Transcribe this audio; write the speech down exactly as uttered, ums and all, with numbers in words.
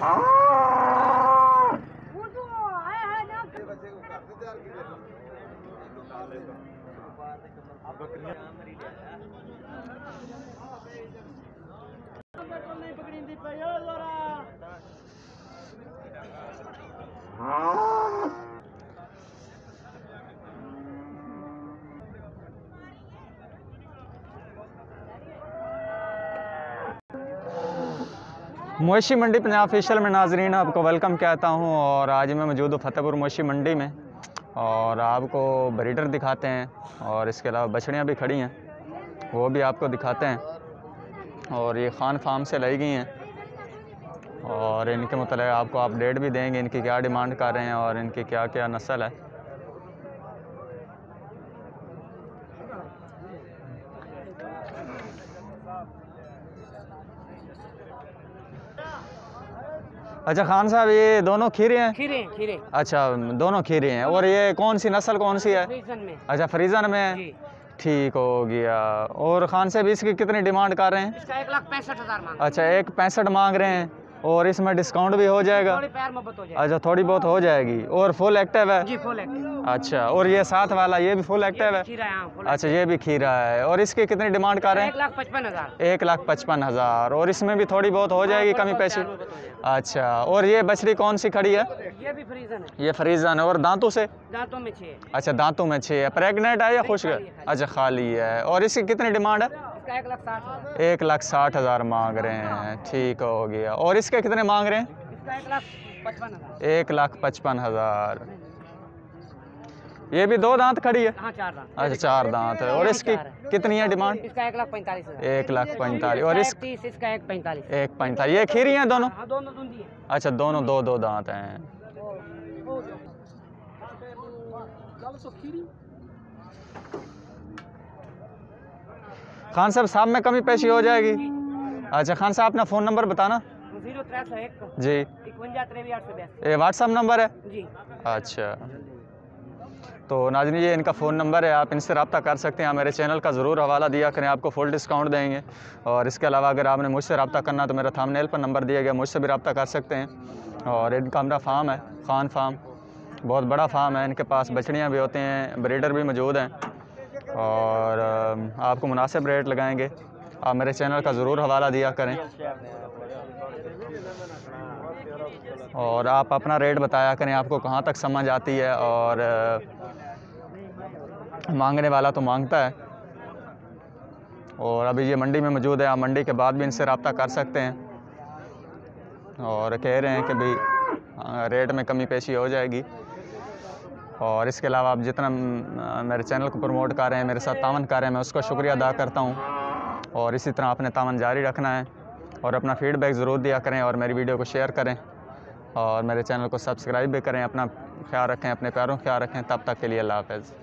मोशी मंडी Punjab official में नाजरीन आपको वेलकम कहता हूं। और आज मैं मौजूद हूँ फतेहपुर मोशी मंडी में और आपको ब्रीडर दिखाते हैं और इसके अलावा बछड़ियाँ भी खड़ी हैं, वो भी आपको दिखाते हैं। और ये खान फार्म से लाई गई हैं और इनके मतलब आपको अपडेट भी देंगे, इनकी क्या डिमांड कर रहे हैं और इनकी क्या क्या नस्ल है। अच्छा खान साहब, ये दोनों खीरे हैं? खीरे खीरे। अच्छा, दोनों खीरे हैं। और ये कौन सी नस्ल कौन सी है? फ्रीजन में। अच्छा, फ्रीजन में। ठीक हो गया। और खान साहब इसकी कितनी डिमांड कर रहे हैं? इसका एक लाख पैंसठ हजार मांग। अच्छा, एक पैंसठ मांग रहे हैं और इसमें डिस्काउंट भी हो जाएगा? थोड़ी प्यार मोहब्बत हो जाएगी। अच्छा, थोड़ी बहुत हो जाएगी। और फुल एक्टिव है? जी फुल एक्टिव। अच्छा, और ये साथ वाला ये भी फुल एक्टिव है? खीरा है, फुल। अच्छा, ये भी खीरा है। और इसकी कितनी डिमांड कर रहे हैं? एक लाख पचपन हजार। एक लाख पचपन हजार। और इसमें भी थोड़ी बहुत हो जाएगी कमी पैसे? अच्छा, और ये बछड़ी कौन सी खड़ी है? ये भी फ्रीजन है। ये फ्रीजन है। और दांतों से? दांतों में छह है। अच्छा, दांतों में छह है। प्रेग्नेंट है या खुश्क है? अच्छा, खाली है। और इसकी कितनी डिमांड है? इसका एक लाख साठ हजार। एक लाख साठ हजार मांग रहे हैं। ठीक हो गया। और इसके कितने मांग रहे हैं? इसका एक लाख पचपन हजार। एक लाख पचपन हजार। ये भी दो दांत खड़ी है? हाँ, चार दांत। अच्छा, चार दांत है। और इसकी कितनी है डिमांड? इसका एक लाख पैंतालीस हजार। एक लाख पैंतालीस। और इस तीस, इसका एक पैंतालीस। एक पैंतालीस। ये खीरी हैं दोनों? हाँ, दोनों दूंधी है। अच्छा, दोनों दो दो दांत हैं। खान साहब, साहब में कमी पेशी हो जाएगी? अच्छा खान साहब, अपना फ़ोन नंबर बताना। जीरो त्रै सौ एक जी, इकवंजा त्रेवी आठ सौ बयासी। ये व्हाट्सअप नंबर है? जी। अच्छा, तो नाज़रीन ये इनका फ़ोन नंबर है, आप इनसे रब्ता कर सकते हैं। मेरे चैनल का ज़रूर हवाला दिया करें, आपको फुल डिस्काउंट देंगे। और इसके अलावा अगर आपने मुझसे रब्ता करना तो मेरा थंबनेल पर नंबर दिया गया, मुझसे भी रब्ता कर सकते हैं। और इनका हमारा फार्म है खान फार्म, बहुत बड़ा फार्म है। इनके पास बछड़ियाँ भी होते हैं, ब्रीडर भी मौजूद हैं और आपको मुनासिब रेट लगाएंगे। आप मेरे चैनल का ज़रूर हवाला दिया करें और आप अपना रेट बताया करें, आपको कहाँ तक समझ आती है। और मांगने वाला तो मांगता है। और अभी ये मंडी में मौजूद है, आप मंडी के बाद भी इनसे रब्ता कर सकते हैं। और कह रहे हैं कि भाई रेट में कमी पेशी हो जाएगी। और इसके अलावा आप जितना मेरे चैनल को प्रमोट कर रहे हैं, मेरे साथ तावन कर रहे हैं, मैं उसका शुक्रिया अदा करता हूँ। और इसी तरह अपने तावन जारी रखना है और अपना फीडबैक ज़रूर दिया करें और मेरी वीडियो को शेयर करें और मेरे चैनल को सब्सक्राइब भी करें। अपना ख्याल रखें, अपने प्यारों का ख्याल रखें। तब तक के लिए अल्लाह हाफ़िज़।